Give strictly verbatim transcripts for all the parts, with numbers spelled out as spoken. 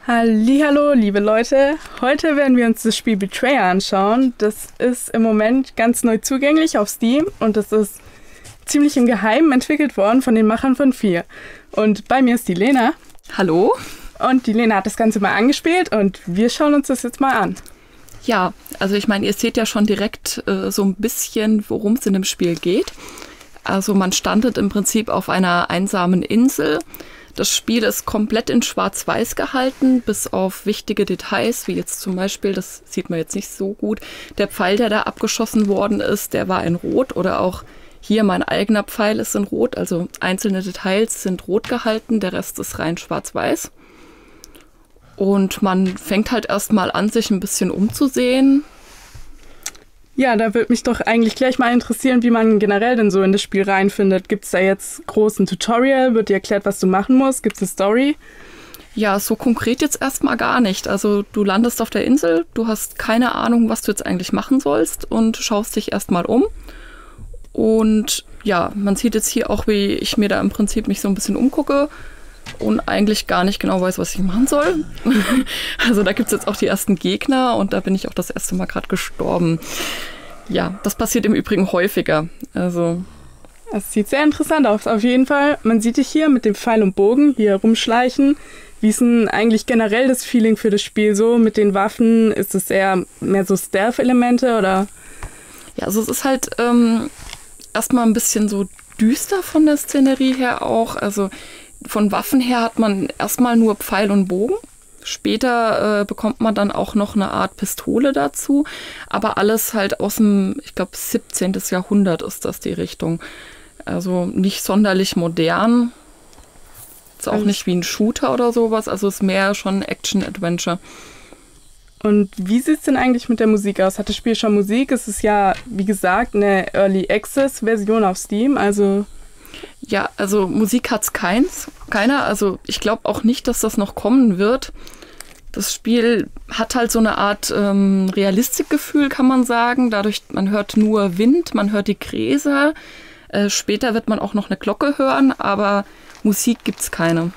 Hallihallo, liebe Leute. Heute werden wir uns das Spiel Betrayer anschauen. Das ist im Moment ganz neu zugänglich auf Steam und das ist ziemlich im Geheimen entwickelt worden von den Machern von vier. Und bei mir ist die Lena. Hallo. Und die Lena hat das Ganze mal angespielt und wir schauen uns das jetzt mal an. Ja, also ich meine, ihr seht ja schon direkt äh, so ein bisschen, worum es in dem Spiel geht. Also man standet im Prinzip auf einer einsamen Insel. Das Spiel ist komplett in Schwarz-Weiß gehalten, bis auf wichtige Details, wie jetzt zum Beispiel, das sieht man jetzt nicht so gut, der Pfeil, der da abgeschossen worden ist, der war in Rot, oder auch hier mein eigener Pfeil ist in Rot, also einzelne Details sind rot gehalten, der Rest ist rein Schwarz-Weiß. Und man fängt halt erstmal an, sich ein bisschen umzusehen. Ja, da würde mich doch eigentlich gleich mal interessieren, wie man generell denn so in das Spiel reinfindet. Gibt es da jetzt großen Tutorial? Wird dir erklärt, was du machen musst? Gibt es eine Story? Ja, so konkret jetzt erstmal gar nicht. Also du landest auf der Insel, du hast keine Ahnung, was du jetzt eigentlich machen sollst und schaust dich erstmal um. Und ja, man sieht jetzt hier auch, wie ich mir da im Prinzip mich so ein bisschen umgucke und eigentlich gar nicht genau weiß, was ich machen soll. Also da gibt es jetzt auch die ersten Gegner und da bin ich auch das erste Mal gerade gestorben. Ja, das passiert im Übrigen häufiger. Also das sieht sehr interessant aus, auf jeden Fall. Man sieht dich hier mit dem Pfeil und Bogen hier rumschleichen. Wie ist denn eigentlich generell das Feeling für das Spiel so mit den Waffen? Ist es eher mehr so Stealth-Elemente oder? Ja, also es ist halt ähm, erstmal ein bisschen so düster von der Szenerie her auch. Also von Waffen her hat man erstmal nur Pfeil und Bogen. Später äh, bekommt man dann auch noch eine Art Pistole dazu. Aber alles halt aus dem, ich glaube, siebzehnten Jahrhundert ist das die Richtung. Also nicht sonderlich modern. Ist auch nicht wie ein Shooter oder sowas. Also ist mehr schon Action-Adventure. Und wie sieht es denn eigentlich mit der Musik aus? Hat das Spiel schon Musik? Es ist ja, wie gesagt, eine Early Access-Version auf Steam. Also ja, also Musik hat's keins, keiner. Also ich glaube auch nicht, dass das noch kommen wird. Das Spiel hat halt so eine Art ähm, Realistikgefühl, kann man sagen. Dadurch, man hört nur Wind, man hört die Gräser. Äh, später wird man auch noch eine Glocke hören, aber Musik gibt's keine.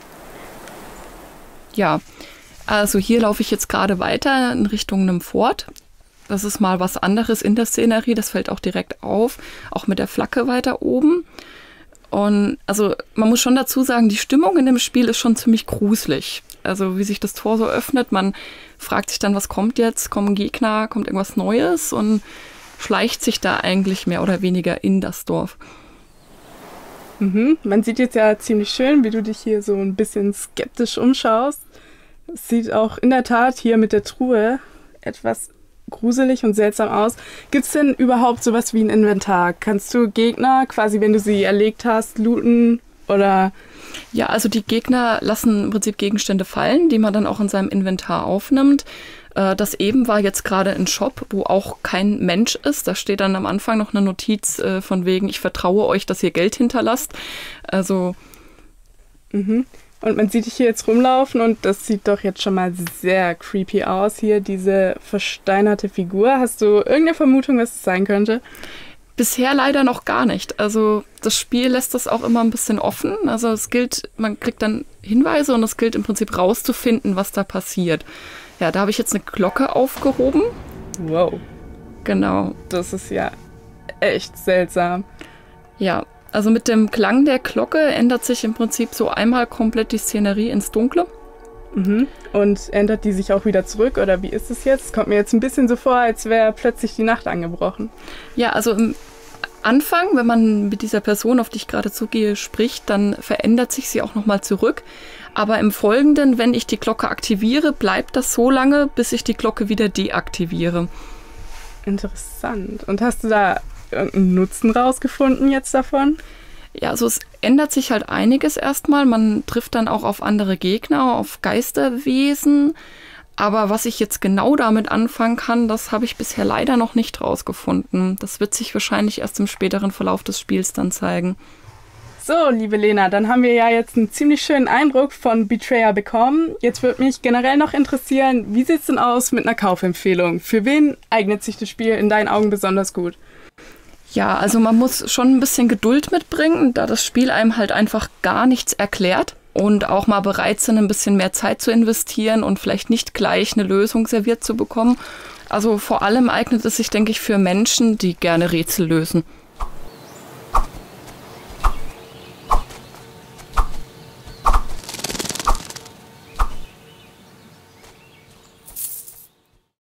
Ja, also hier laufe ich jetzt gerade weiter in Richtung einem Fort. Das ist mal was anderes in der Szenerie, das fällt auch direkt auf, auch mit der Flagge weiter oben. Und also man muss schon dazu sagen, die Stimmung in dem Spiel ist schon ziemlich gruselig. Also wie sich das Tor so öffnet, man fragt sich dann, was kommt jetzt? Kommen Gegner, kommt irgendwas Neues? Und schleicht sich da eigentlich mehr oder weniger in das Dorf. Mhm. Man sieht jetzt ja ziemlich schön, wie du dich hier so ein bisschen skeptisch umschaust. Es sieht auch in der Tat hier mit der Truhe etwas gruselig und seltsam aus. Gibt es denn überhaupt sowas wie ein Inventar? Kannst du Gegner quasi, wenn du sie erlegt hast, looten oder? Ja, also die Gegner lassen im Prinzip Gegenstände fallen, die man dann auch in seinem Inventar aufnimmt. Das eben war jetzt gerade ein Shop, wo auch kein Mensch ist. Da steht dann am Anfang noch eine Notiz von wegen, ich vertraue euch, dass ihr Geld hinterlasst. Also mhm. Und man sieht dich hier jetzt rumlaufen und das sieht doch jetzt schon mal sehr creepy aus. Hier diese versteinerte Figur. Hast du irgendeine Vermutung, was es sein könnte? Bisher leider noch gar nicht. Also das Spiel lässt das auch immer ein bisschen offen. Also es gilt, man kriegt dann Hinweise und es gilt im Prinzip rauszufinden, was da passiert. Ja, da habe ich jetzt eine Glocke aufgehoben. Wow. Genau. Das ist ja echt seltsam. Ja. Also mit dem Klang der Glocke ändert sich im Prinzip so einmal komplett die Szenerie ins Dunkle. Mhm. Und ändert die sich auch wieder zurück oder wie ist es jetzt? Kommt mir jetzt ein bisschen so vor, als wäre plötzlich die Nacht angebrochen. Ja, also im Anfang, wenn man mit dieser Person, auf die ich gerade zugehe, spricht, dann verändert sich sie auch nochmal zurück. Aber im Folgenden, wenn ich die Glocke aktiviere, bleibt das so lange, bis ich die Glocke wieder deaktiviere. Interessant. Und hast du da irgendeinen Nutzen rausgefunden jetzt davon? Ja, also es ändert sich halt einiges erstmal. Man trifft dann auch auf andere Gegner, auf Geisterwesen. Aber was ich jetzt genau damit anfangen kann, das habe ich bisher leider noch nicht rausgefunden. Das wird sich wahrscheinlich erst im späteren Verlauf des Spiels dann zeigen. So, liebe Lena, dann haben wir ja jetzt einen ziemlich schönen Eindruck von Betrayer bekommen. Jetzt würde mich generell noch interessieren, wie sieht es denn aus mit einer Kaufempfehlung? Für wen eignet sich das Spiel in deinen Augen besonders gut? Ja, also man muss schon ein bisschen Geduld mitbringen, da das Spiel einem halt einfach gar nichts erklärt. und auch mal bereit sind, ein bisschen mehr Zeit zu investieren und vielleicht nicht gleich eine Lösung serviert zu bekommen. Also vor allem eignet es sich, denke ich, für Menschen, die gerne Rätsel lösen.